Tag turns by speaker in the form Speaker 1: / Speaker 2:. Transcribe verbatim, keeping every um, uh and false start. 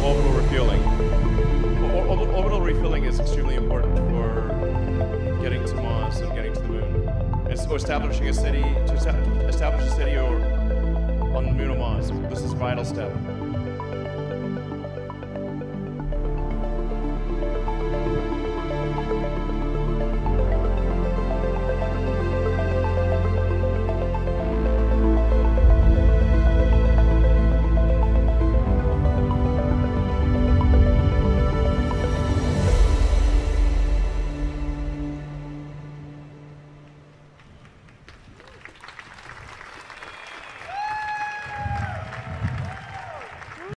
Speaker 1: orbital refueling. O- or- orbital refueling is extremely important for getting to Mars and getting to the moon. It's, or establishing a city, to esta- establish a city or on the moon or Mars. This is a vital step.